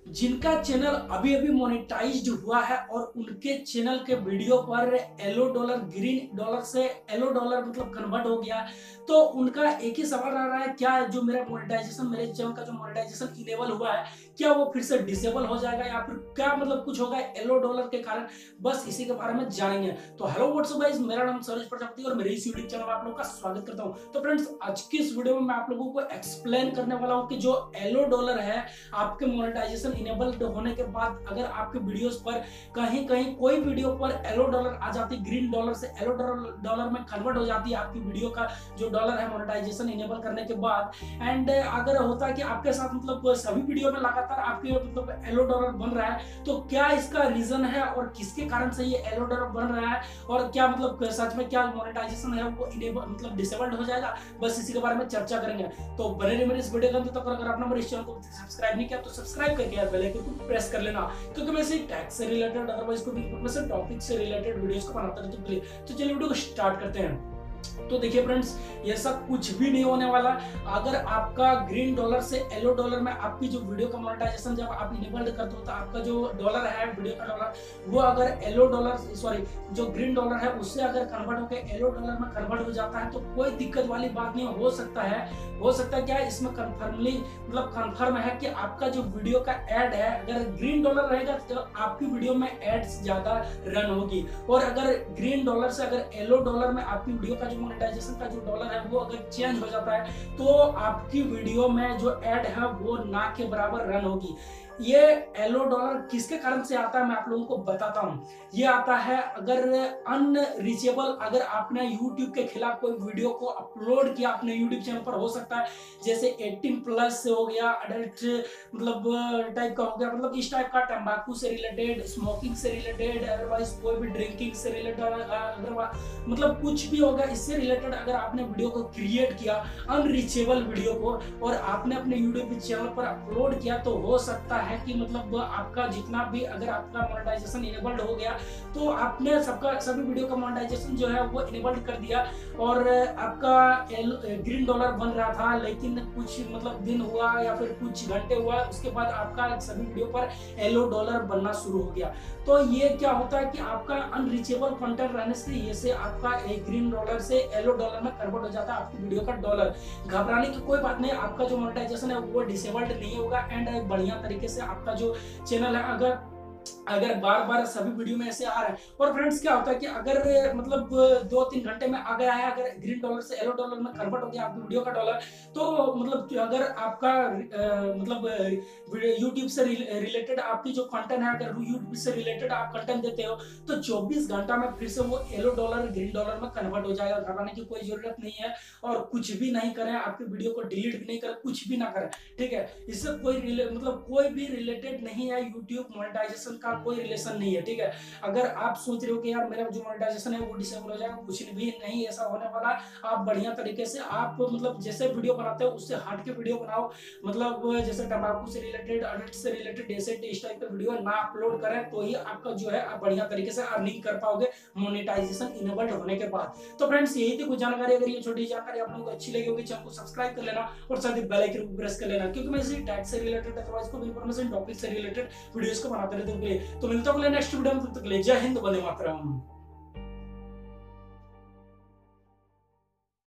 जिनका चैनल अभी अभी मोनेटाइज्ड हुआ है और उनके चैनल के वीडियो पर येलो डॉलर ग्रीन डॉलर से येलो डॉलर मतलब कन्वर्ट हो गया, तो उनका एक ही सवाल आ रहा है, क्या जो मेरा मोनेटाइजेशन, मेरे चैनल का जो मोनेटाइजेशन इनेबल हुआ है, क्या वो फिर से डिसेबल हो जाएगा या फिर क्या मतलब कुछ होगा येलो डॉलर के कारण। बस इसी के बारे में जानेंगे। तो हेलो व्हाट्सअप गाइस, मेरा नाम सरोज प्रजापति और मेरे इस यूट्यूब चैनल में आप लोगों का स्वागत करता हूं। तो फ्रेंड्स, आज की इस वीडियो में मैं आप लोगों को एक्सप्लेन करने वाला हूं कि जो येलो डॉलर है, आपके मोनेटाइजेशन इनेबल्ड होने के बाद अगर आपके वीडियोस पर कहीं कहीं कोई वीडियो पर येलो डॉलर आ जाती, ग्रीन डॉलर से येलो डॉलर में कन्वर्ट हो जाती है आपकी वीडियो का जो डॉलर है मोनेटाइजेशन इनेबल करने के बाद, एंड अगर होता है कि आपके साथ मतलब सभी वीडियो में लगातार आपके मतलब येलो डॉलर बन रहा है, तो क्या इसका रीजन है और किसके कारण से ये येलो डॉलर बन रहा है और क्या मतलब सच में क्या मोनेटाइजेशन है वो इनेबल मतलब डिसेबल्ड हो जाएगा। बस इसी के बारे में चर्चा करेंगे। तो बने रहिए मेरे इस वीडियो के अंत तक। अगर आपने मेरे इस चैनल को सब्सक्राइब नहीं किया तो सब्सक्राइब करके यार बेल आइकन को प्रेस कर लेना, क्योंकि मैं इसी टैक्स से रिलेटेड अदरवाइज कोई इन्फॉर्मेशन टॉपिक से रिलेटेड वीडियोस को बनाता रहता हूं। तो चलिए वीडियो को स्टार्ट करते हैं। तो देखिए फ्रेंड्स, ये सब कुछ भी नहीं होने वाला। अगर आपका ग्रीन डॉलर से येलो डॉलर में आपकी जो वीडियो का मोनेटाइजेशन जब आप इनेबल्ड करते हो तो आपका जो डॉलर है वीडियो का डॉलर, वो अगर येलो डॉलर सॉरी जो ग्रीन डॉलर है उससे अगर कन्वर्ट होकर येलो डॉलर में कन्वर्ट हो जाता है तो कोई दिक्कत वाली बात नहीं। हो सकता है क्या इसमें कन्फर्मली मतलब कन्फर्म है कि आपका जो वीडियो का एड है अगर ग्रीन डॉलर रहेगा तो आपकी वीडियो में एड्स ज्यादा रन होगी, और अगर ग्रीन डॉलर से अगर येलो डॉलर में आपकी वीडियो का जो मोनेटाइजेशन का जो डॉलर है वो अगर चेंज हो जाता है तो आपकी वीडियो में जो एड है वो ना के बराबर रन होगी। ये येलो डॉलर किसके कारण से आता है मैं आप लोगों को बताता हूं। ये आता है अगर अनरीचेबल, अगर आपने YouTube के खिलाफ कोई वीडियो को अपलोड किया अपने YouTube चैनल पर, हो सकता है जैसे 18+ से हो गया, अडल्ट मतलब टाइप का हो गया, मतलब इस टाइप का, तंबाकू से रिलेटेड, स्मोकिंग से रिलेटेड, अदरवाइज कोई भी ड्रिंकिंग से रिलेटेड, अगर मतलब कुछ भी होगा इससे रिलेटेड अगर आपने वीडियो को क्रिएट किया अनरीचेबल वीडियो को और आपने अपने यूट्यूब चैनल पर अपलोड किया, तो हो सकता है कि मतलब आपका जितना भी अगर आपका मोनेटाइजेशन इनेबल्ड हो गया तो आपने सभी वीडियो का मोनेटाइजेशन जो है वो इनेबल्ड कर दिया और आपका ग्रीन डॉलर बन रहा था, लेकिन कुछ मतलब दिन हुआ या फिर कुछ घंटे हुआ उसके बाद आपका सभी वीडियो पर येलो डॉलर बनना शुरू हो गया। तो ये क्या होता है कि आपका अनरीचेबल कंटेंट रहने से ये से आपका एक ग्रीन डॉलर से येलो डॉलर में कन्वर्ट हो जाता है आपकी वीडियो का डॉलर। घबराने की कोई बात नहीं, आपका जो मोनेटाइजेशन है वो डिसेबल्ड नहीं होगा एंड बढ़िया तरीके से आपका जो चैनल है अगर बार बार सभी वीडियो में ऐसे आ रहा है। और फ्रेंड्स, क्या होता है कि अगर मतलब 2-3 घंटे में आ गया है, अगर ग्रीन डॉलर से येलो डॉलर में कन्वर्ट हो गया आपकी वीडियो का डॉलर, तो मतलब अगर आपका मतलब यूट्यूब से रिलेटेड आपकी जो कंटेंट है, अगर यूट्यूब से रिलेटेड आप कंटेंट देते हो तो 24 घंटा में फिर से वो येलो डॉलर ग्रीन डॉलर में कन्वर्ट हो जाएगा। घबराने की कोई जरूरत नहीं है और कुछ भी नहीं करें, आपकी वीडियो को डिलीट भी नहीं करें, कुछ भी ना करें, ठीक है। इससे मतलब कोई भी रिलेटेड नहीं है, यूट्यूब मोनेटाइजेशन का कोई रिलेशन नहीं है, ठीक है। अगर आप सोच रहे हो कि यार मेरा जो मोनेटाइजेशन है वो डिसेबल हो जाएगा, कुछ भी नहीं ऐसा होने वाला। आप बढ़िया तरीके से आप मतलब जैसे वीडियो बनाते हो उससे हट के वीडियो बनाओ, मतलब जैसे तंबाकू से रिलेटेड, अडल्ट से रिलेटेड ऐसे इस टाइप का वीडियो ना अपलोड करें तो ही आपका जो है आप बढ़िया तरीके से अर्निंग कर पाओगे मोनेटाइजेशन इनेबल्ड होने के बाद। तो फ्रेंड्स, यही थी कुछ जानकारी। अगर ये छोटी जानकारी आप लोगों को अच्छी लगी होगी, चैनल को सब्सक्राइब कर लेना और साथ ही बेल आइकन को प्रेस कर लेना, क्योंकि मैं इसी टैक्स से रिलेटेड अदरवाइज कोई इन्फॉर्मेशन टॉपिक से रिलेटेड वीडियोस को बनाते रहते हूं। तो मिलता हूं नेक्स्ट वीडियो में, तब तक के लिए जय हिंद, वंदे मातरम।